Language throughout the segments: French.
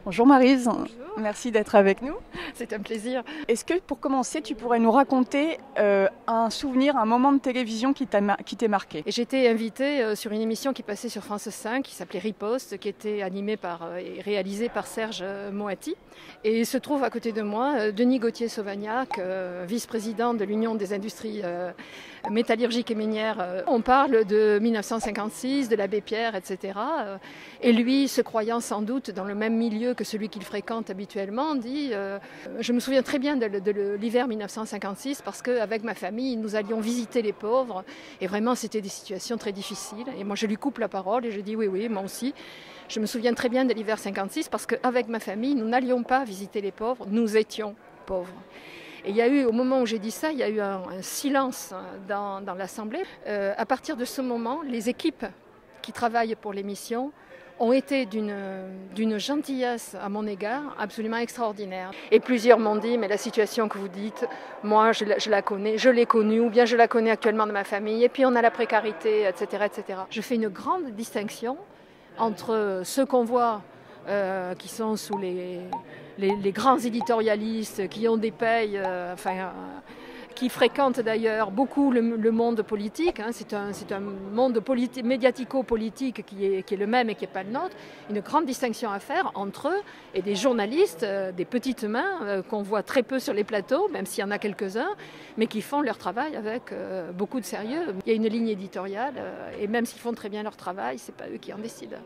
Bonjour Maryse, Bonjour. merci d'être avec nous. C'est un plaisir. Est-ce que pour commencer, tu pourrais nous raconter un souvenir, un moment de télévision qui t'ait marqué? Et j'étais invitée sur une émission qui passait sur France 5, qui s'appelait Riposte, qui était animée et réalisée par Serge Moati. Et il se trouve à côté de moi Denis Gauthier-Sauvagnac, vice-président de l'Union des industries métallurgiques et minières. On parle de 1956, de l'abbé Pierre, etc. Et lui, se croyant sans doute dans le même milieu que celui qu'il fréquente habituellement, dit je me souviens très bien de l'hiver 1956 parce qu'avec ma famille, nous allions visiter les pauvres et vraiment c'était des situations très difficiles. Et moi je lui coupe la parole et je dis oui, moi aussi. Je me souviens très bien de l'hiver 56 parce qu'avec ma famille, nous n'allions pas visiter les pauvres, nous étions pauvres. Et il y a eu, au moment où j'ai dit ça, il y a eu un silence dans l'Assemblée. À partir de ce moment, les équipes qui travaillent pour l'émission ont été d'une gentillesse à mon égard absolument extraordinaire. Et plusieurs m'ont dit, mais la situation que vous dites, moi je la connais, je l'ai connue, ou bien je la connais actuellement de ma famille, et puis on a la précarité, etc. etc. Je fais une grande distinction entre ceux qu'on voit qui sont sous les grands éditorialistes, qui ont des payes, qui fréquentent d'ailleurs beaucoup le monde politique. C'est un monde médiatico-politique qui est le même et qui n'est pas le nôtre. Une grande distinction à faire entre eux et des journalistes, des petites mains qu'on voit très peu sur les plateaux, même s'il y en a quelques-uns, mais qui font leur travail avec beaucoup de sérieux. Il y a une ligne éditoriale et même s'ils font très bien leur travail, ce n'est pas eux qui en décident.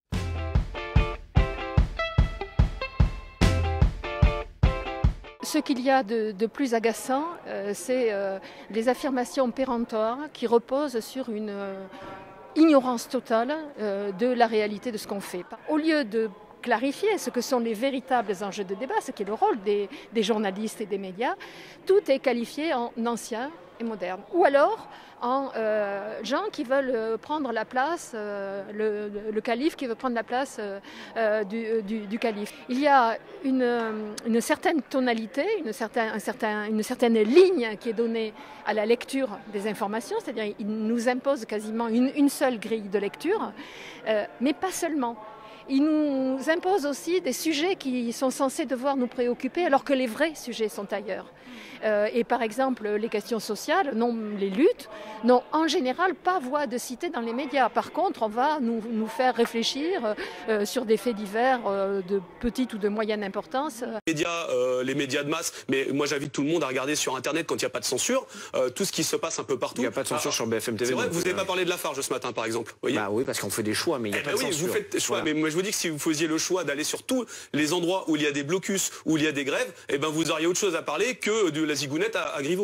Ce qu'il y a de plus agaçant, c'est des affirmations péremptoires qui reposent sur une ignorance totale de la réalité de ce qu'on fait. Au lieu de clarifier ce que sont les véritables enjeux de débat, ce qui est le rôle des journalistes et des médias, tout est qualifié en ancien et moderne. Ou alors en gens qui veulent prendre la place, le calife qui veut prendre la place du calife. Il y a une certaine tonalité, une certaine ligne qui est donnée à la lecture des informations, c'est-à-dire il nous impose quasiment une seule grille de lecture, mais pas seulement. Il nous impose aussi des sujets qui sont censés devoir nous préoccuper alors que les vrais sujets sont ailleurs. Et par exemple, les questions sociales, non, les luttes, n'ont en général pas voix de cité dans les médias. Par contre, on va nous faire réfléchir sur des faits divers de petite ou de moyenne importance. Les médias de masse, mais moi j'invite tout le monde à regarder sur Internet quand il n'y a pas de censure, tout ce qui se passe un peu partout. Il n'y a pas de censure sur BFM TV. C'est vrai, vous n'avez pas parlé de Lafarge ce matin par exemple. Voyez, bah oui, parce qu'on fait des choix, mais il n'y a pas de censure. Vous faites des choix, voilà. Mais moi je vous dis que si vous faisiez le choix d'aller sur tous les endroits où il y a des blocus, où il y a des grèves, eh ben vous auriez autre chose à parler que de la zigounette à Griveaux.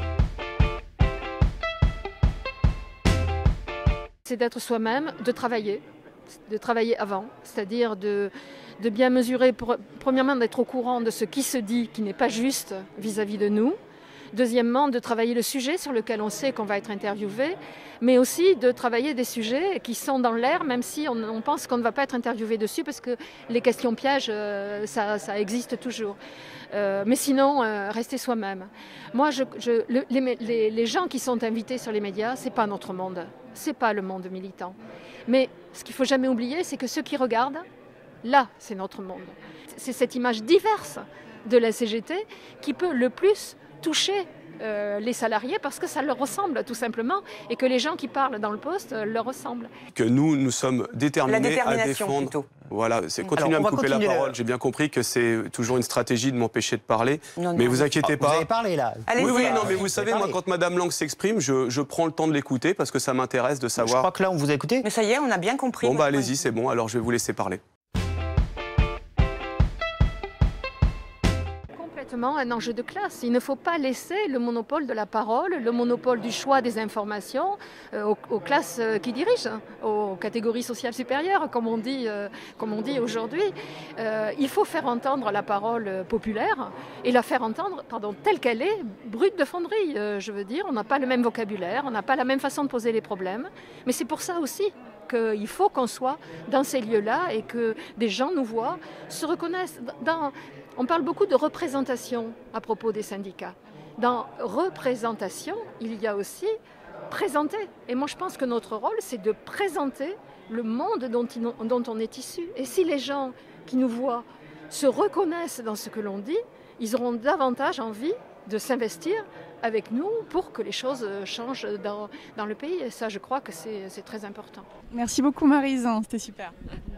C'est d'être soi-même, de travailler avant, c'est-à-dire de bien mesurer, premièrement d'être au courant de ce qui se dit qui n'est pas juste vis-à-vis de nous. Deuxièmement, de travailler le sujet sur lequel on sait qu'on va être interviewé, mais aussi de travailler des sujets qui sont dans l'air, même si on pense qu'on ne va pas être interviewé dessus, parce que les questions pièges, ça existe toujours. Mais sinon, rester soi-même. Moi, les gens qui sont invités sur les médias, ce n'est pas notre monde, ce n'est pas le monde militant. Mais ce qu'il ne faut jamais oublier, c'est que ceux qui regardent, là, c'est notre monde. C'est cette image diverse de la CGT qui peut le plus toucher les salariés parce que ça leur ressemble tout simplement et que les gens qui parlent dans le poste leur ressemblent. Que nous sommes déterminés à défendre. Plutôt. Voilà, c'est continuer à me couper la parole. J'ai bien compris que c'est toujours une stratégie de m'empêcher de parler. Non, mais vous inquiétez pas. Vous avez parlé là. Oui, non, mais vous savez, moi, quand Madame Lang s'exprime, je prends le temps de l'écouter parce que ça m'intéresse de savoir. Je crois que là, on vous a écouté. Mais ça y est, on a bien compris. Bon, bah allez-y, c'est bon. Alors, je vais vous laisser parler. Un enjeu de classe. Il ne faut pas laisser le monopole de la parole, le monopole du choix des informations aux classes qui dirigent, aux catégories sociales supérieures, comme on dit aujourd'hui. Il faut faire entendre la parole populaire et la faire entendre telle qu'elle est, brute de fonderie. Je veux dire, on n'a pas le même vocabulaire, on n'a pas la même façon de poser les problèmes, mais c'est pour ça aussi qu'il faut qu'on soit dans ces lieux-là et que des gens nous voient, se reconnaissent. On parle beaucoup de représentation à propos des syndicats. Dans représentation, il y a aussi présenter. Et moi, je pense que notre rôle, c'est de présenter le monde dont on est issu. Et si les gens qui nous voient se reconnaissent dans ce que l'on dit, ils auront davantage envie de s'investir avec nous pour que les choses changent dans le pays. Et ça, je crois que c'est très important. Merci beaucoup Maryse, c'était super.